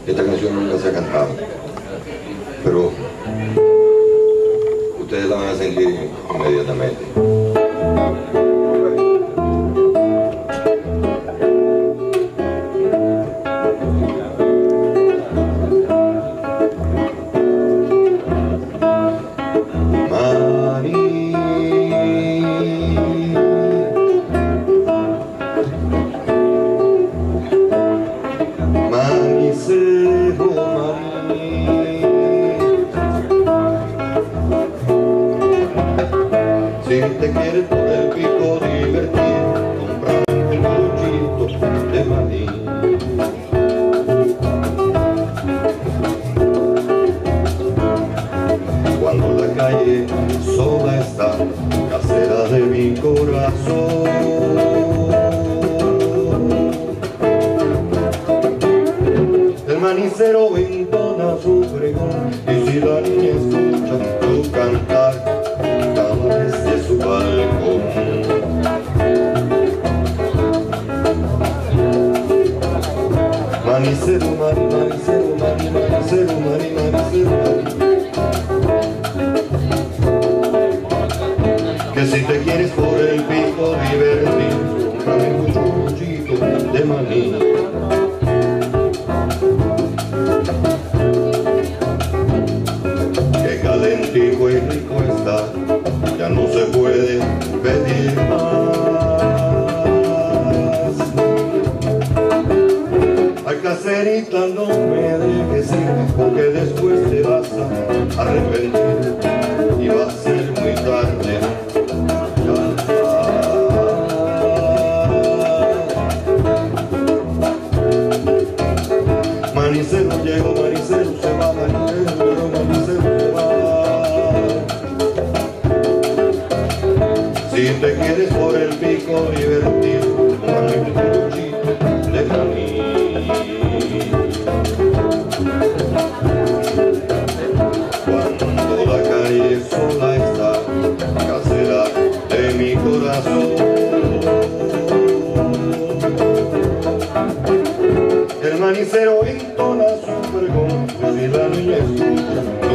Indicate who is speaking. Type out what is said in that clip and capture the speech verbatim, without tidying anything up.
Speaker 1: Esta canción nunca se ha cantado, pero ustedes la van a sentir inmediatamente. Si te quieres por el pico divertir, comprar un cuchito de maní. Cuando la calle sola está, casera de mi corazón, el manicero entona su pregón, y si la niña escucha tu cantar desde su balcón, manicero, mani, manicero, mani, manicero, mani, manicero, que si te quieres por el pico divertir, cómprame un cuchito de maní. Que calentico y rico está, ya no se puede pedir más. Ay, caserita, no me dejes ir, porque después te vas a arrepentir y va a ser muy tarde. Manicero llegó, manicero se va, manicero, manicero se va. Si te quieres por el pico divertir, tómame un cuchito de maní. Cuando la calle sola está, casera de mi corazón, el manicero entona su pregón, y si la niña escucha